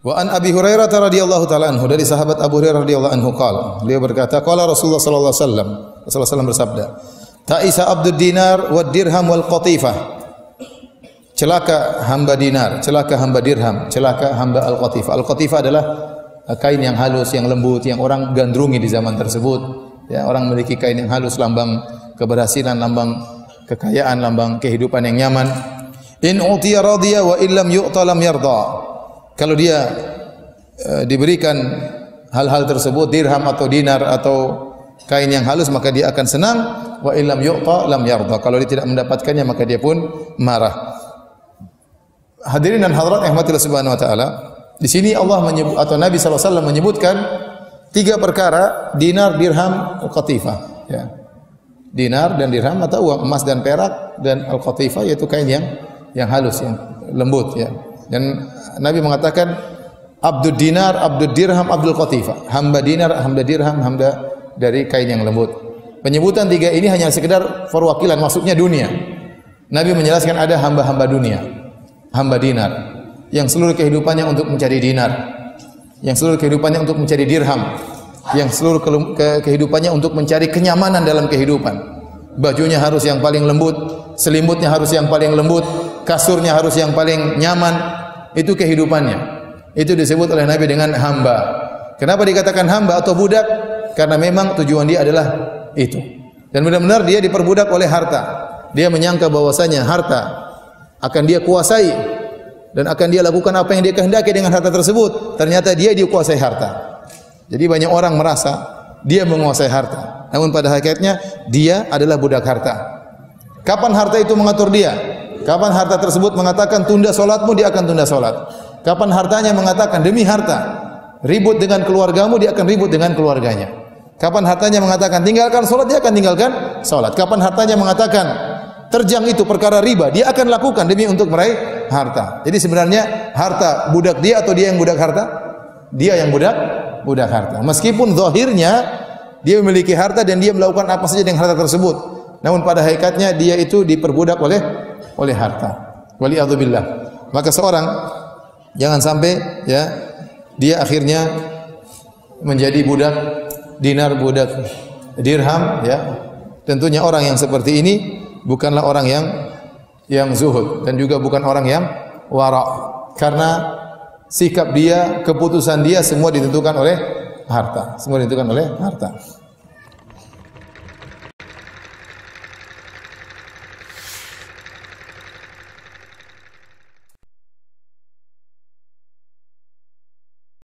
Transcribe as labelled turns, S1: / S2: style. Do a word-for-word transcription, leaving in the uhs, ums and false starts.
S1: Wa an Abi Hurairah radhiyallahu taala anhu, dari sahabat Abu Hurairah radhiyallahu anhu qala, beliau berkata qala Rasulullah sallallahu alaihi wasallam, Rasulullah sallallahu alaihi wasallam bersabda, ta'isa abdud dinar wad dirham wal qatifah. Celaka hamba dinar, celaka hamba dirham, celaka hamba al-qatifah. Al-qatifah adalah kain yang halus, yang lembut, yang orang gandrungi di zaman tersebut. Ya, orang memiliki kain yang halus, lambang keberhasilan, lambang kekayaan, lambang kehidupan yang nyaman. In utiya radiya wa illam yu'ta lam yarda. Kalau dia e, diberikan hal-hal tersebut, dirham atau dinar atau kain yang halus, maka dia akan senang. Wa illam yu'ta lam yarda. Kalau dia tidak mendapatkannya, maka dia pun marah. Hadirin dan hadirat yang rahmatillah subhanahu wa ta'ala, di sini Allah menyebut, atau Nabi sallallahu alaihi wasallam menyebutkan tiga perkara, dinar, dirham, al-qatifah. Ya. Dinar dan dirham atau uang emas dan perak, dan al-qatifah yaitu kain yang yang halus, yang lembut. Ya. Dan Nabi mengatakan abdud dinar, abdud dirham, abdul qatifah. Hamba dinar, hamba dirham, hamba dari kain yang lembut. Penyebutan tiga ini hanya sekedar perwakilan, maksudnya dunia. Nabi menjelaskan ada hamba-hamba dunia, hamba dinar, yang seluruh kehidupannya untuk mencari dinar, yang seluruh kehidupannya untuk mencari dirham, yang seluruh ke kehidupannya untuk mencari kenyamanan dalam kehidupan. Bajunya harus yang paling lembut, selimutnya harus yang paling lembut, kasurnya harus yang paling nyaman. Itu kehidupannya. Itu disebut oleh Nabi dengan hamba. Kenapa dikatakan hamba atau budak? Karena memang tujuan dia adalah itu. Dan benar-benar dia diperbudak oleh harta. Dia menyangka bahwasanya harta akan dia kuasai dan akan dia lakukan apa yang dia kehendaki dengan harta tersebut. Ternyata dia dikuasai harta. Jadi banyak orang merasa dia menguasai harta, namun pada hakikatnya dia adalah budak harta. Kapan harta itu mengatur dia? Kapan harta tersebut mengatakan tunda solatmu, dia akan tunda solat. Kapan hartanya mengatakan demi harta ribut dengan keluargamu, dia akan ribut dengan keluarganya. Kapan hartanya mengatakan tinggalkan solat, dia akan tinggalkan solat. Kapan hartanya mengatakan terjang itu perkara riba, dia akan lakukan demi untuk meraih harta. Jadi sebenarnya harta budak dia atau dia yang budak harta? Dia yang budak budak harta. Meskipun zahirnya dia memiliki harta dan dia melakukan apa saja dengan harta tersebut, namun pada hakikatnya dia itu diperbudak oleh oleh harta. Waliyadzubillah. Maka seorang jangan sampai ya dia akhirnya menjadi budak dinar, budak dirham. Ya, tentunya orang yang seperti ini bukanlah orang yang yang zuhud dan juga bukan orang yang wara, karena sikap dia, keputusan dia semua ditentukan oleh harta, semua ditentukan oleh harta.